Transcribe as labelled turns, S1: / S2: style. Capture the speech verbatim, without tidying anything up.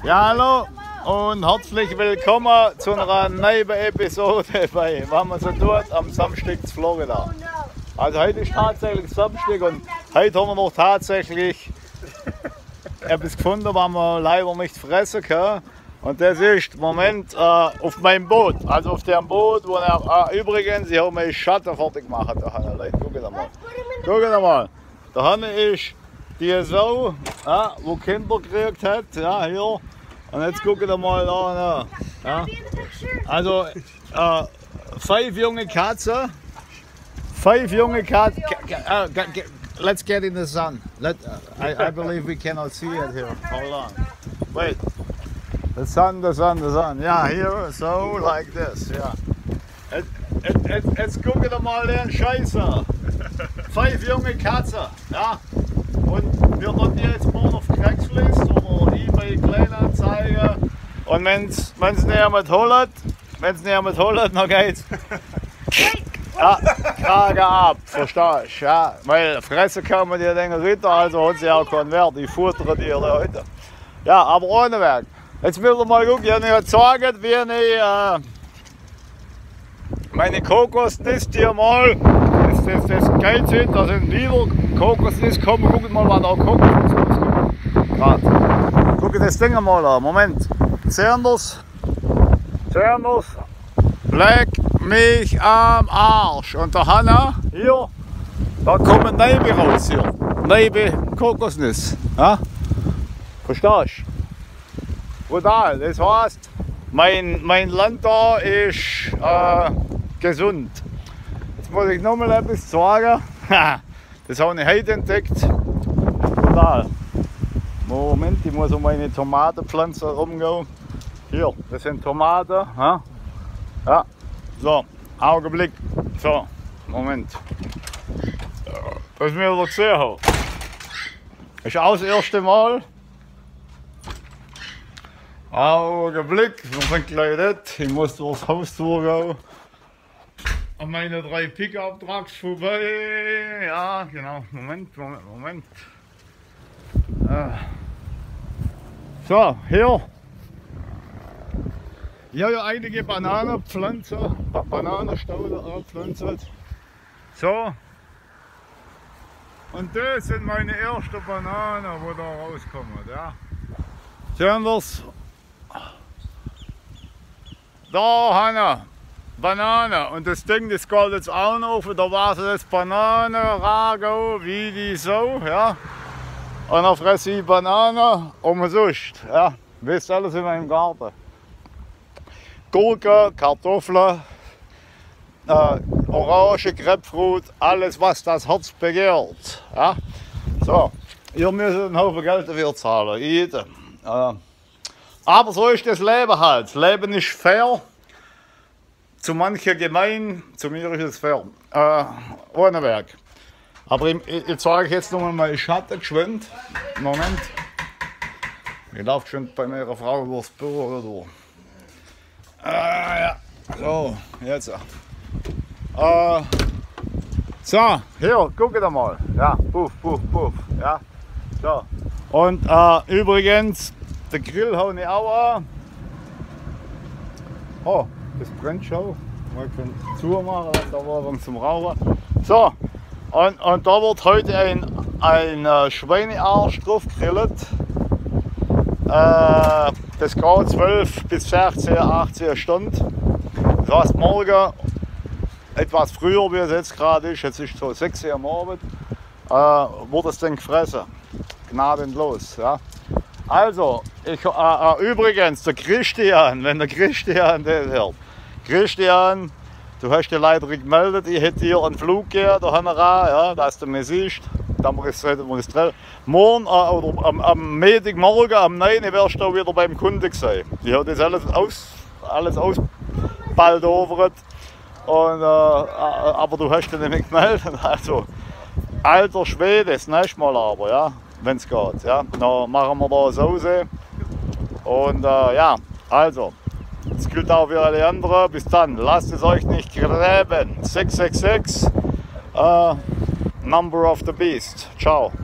S1: Ja, hallo und herzlich willkommen zu einer neuen Episode bei Was man so tut am Samstag in Florida. Also heute ist tatsächlich Samstag und heute haben wir noch tatsächlich etwas gefunden, was wir leider nicht fressen können. Und das ist im Moment äh, auf meinem Boot, also auf dem Boot, wo er, äh, übrigens, ich habe meinen Schatten fertig gemacht. Da Hanne, guck da mal. Guck da mal. Der Hanne ist die Sau, ja, wo Kinder gekriegt hat, ja, hier. Und jetzt guckt ihr mal da. Ja. Also äh, fünf junge Katzen. Fünf junge Katzen. Uh, let's get in the sun. Let, uh, I, I believe we cannot see it here. Hold on. Wait. The sun, the sun, the sun. Ja, here, so like this. Ja. Jetzt, jetzt, jetzt, jetzt guckt ihr mal den Scheiße. Fünf junge Katzen. Ja. Und wir machen die jetzt morgen auf Craigslist oder eBay Kleinanzeige. Und wenn es nicht mit holt, wenn es nicht mit holt, dann geht's. Ja, Krage ab, verstehst du? Ja, weil fressen kann man die Dinge Ritter, also hat sie auch keinen Wert. Ich futtere die Leute. Ja, aber ohne Weg. Jetzt müssen wir mal gucken, ich habe nicht gesagt, wie ich äh, meine Kokosnüsse hier mal. Das, das, das Geld sind, da sind wieder Kokosnüsse gekommen. Guckt mal, was da Kokosnüsse rauskommt. Gerade. Guckt das Ding mal an. Moment. Zernders. Zernders. Leck mich am Arsch. Und der Hanna, hier, da kommen Neibe raus hier. Neibe Kokosnüsse. Ja? Verstehst du? Brutal. Das heißt, mein, mein Land da ist äh, gesund. Jetzt muss ich noch mal etwas sagen. Das habe ich heute entdeckt. Brutal. Moment, ich muss um meine Tomatenpflanze rumgehen. Hier, das sind Tomaten. Ja, ja. So, Augenblick. So, Moment. Was wir wieder gesehen haben. Ist auch das erste Mal. Augenblick, wir sind gleich dort. Ich muss durchs Haus durchgehen. An meine drei Pickup-Trucks vorbei. Ja, genau. Moment, Moment, Moment. Äh. So, hier. Ich habe ja einige Bananenpflanzen, Bananenstauden angepflanzt. So. Und das sind meine ersten Bananen, die da rauskommen. Ja. Sehen wir es? Da, Hanna. Banane. Und das Ding, das geht jetzt auch noch. Da war so das Bananenrago wie die Sau. Ja. Und dann fresse ich Banane umsonst. Ja. Wisst alles in meinem Garten. Gurken, Kartoffeln, äh, Orange, Grapefruit, alles was das Herz begehrt. Ja. So, ihr müsst einen Haufen Geld dafür zahlen. Jeder. Äh, aber so ist das Leben halt. Das Leben ist fair. Zu manchen gemein, zu mir ist es fair. Äh, ohne Werk. Aber ich, ich zeige jetzt noch mal meinen Schatten geschwind. Moment. Ich laufe schon bei meiner Frau durchs Büro oder. Ah, ja. So, jetzt. Äh, so, hier, guck da mal. Ja, puff, puff, puff. Ja. So. Und äh, übrigens, den Grill haue ich auch an. Oh, das brennt schon. Mal zumachen, da war was zum Rauchen. So, und, und da wird heute ein, ein Schweinearsch drauf gegrillt. Äh, das geht zwölf bis sechzehn, achtzehn Stunden. Das heißt, morgen etwas früher, wie es jetzt gerade ist, jetzt ist es so sechs Uhr am Abend, äh, wird das Ding gefressen. Gnadenlos. Ja. Also, ich, äh, äh, übrigens, der Christian, wenn der Christian das hört. Christian, du hast dir leider gemeldet, ich hätte hier einen Flug gegeben, der Hanera, ja, dass du mich siehst. Dann hätten wir das treffen. Morgen, äh, oder am, am Montagmorgen, am neun wärst du wieder beim Kunden gewesen. Ich habe das alles aus, alles ausbaldovert. Und, äh, aber du hast dich nicht gemeldet. Also, alter Schwede, das nächste Mal aber, ja, wenn es geht. Ja. Dann machen wir da eine Soße. Und äh, ja, also, das gilt auch für alle anderen. Bis dann, lasst es euch nicht gräben. sechs sechs sechs, äh, Number of the Beast. Ciao.